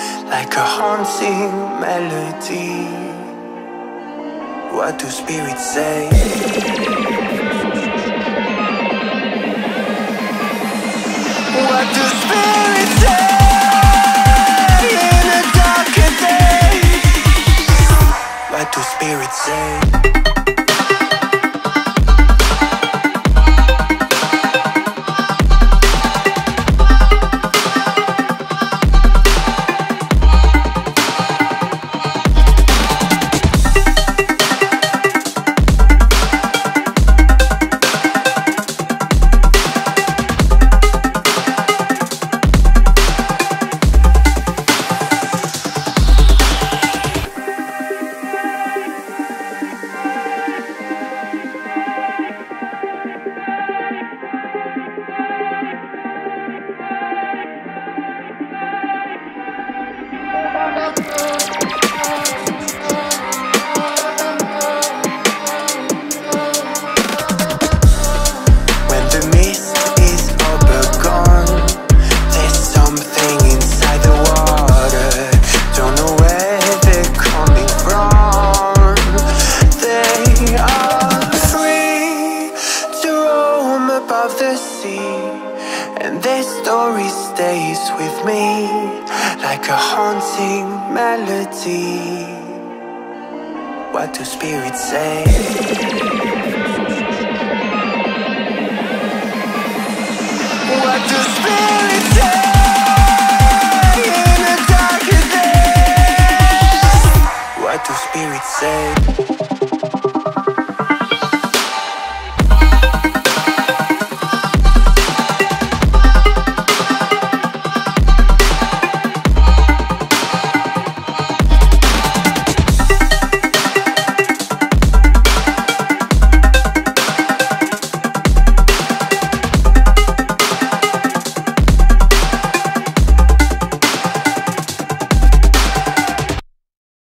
like a haunting melody. What do spirits say? What do spirits say in a darker day? What do spirits say? And their story stays with me like a haunting melody. What do spirits say? What do spirits say in a darker day? What do spirits say?